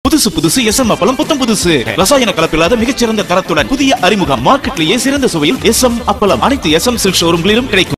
புதுசு புதுசு எஸ்எம் அப்பளம் புத்தம் புதுசு ரசாயன கலப்பில்லாத மிகச்சிறந்த தரத்துடன் புதிய அறிமுகம். மார்க்கெட்லேயே சிறந்த சுவையில் எஸ்எம் அப்பளம். அனைத்து எஸ்எம் சில்க் ஷோரூம்களிலும் கிடைக்கும்.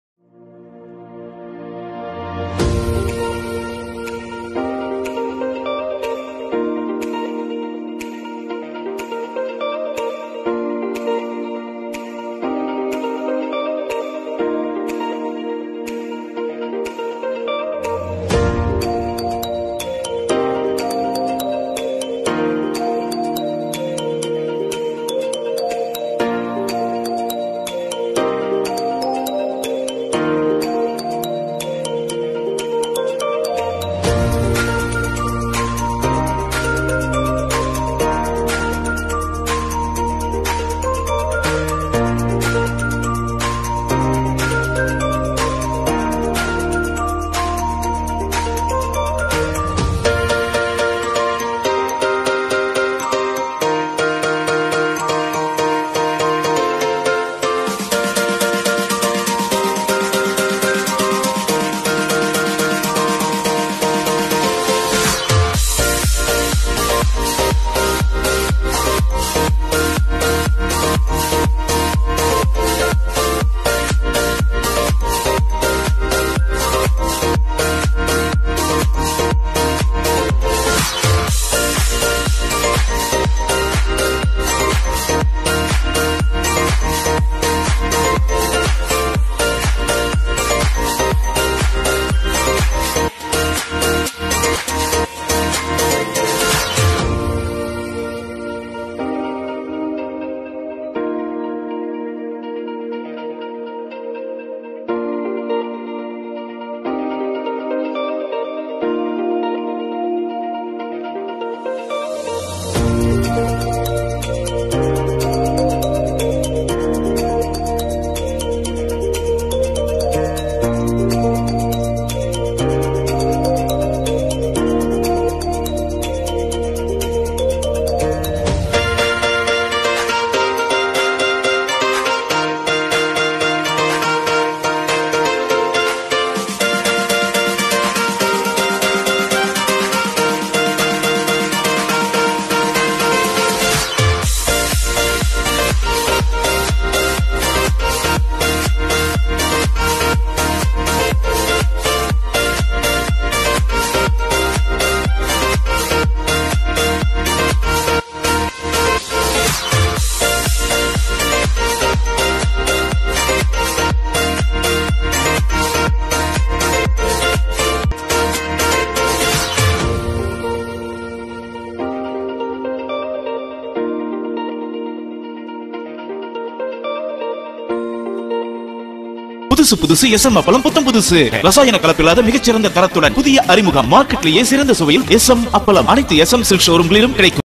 புதுசு புதுசு எஸ்எம் அப்பளம் புத்தம் புதுசு ரசாயன கலப்பில்லாத மிகச்சிறந்த தரத்துடன் புதிய அறிமுகம். மார்க்கெட்லேயே சிறந்த சுவையில் எஸ்எம் அப்பளம். அனைத்து எஸ்எம் சில்க் ஷோரூம்களிலும் கிடைக்கும்.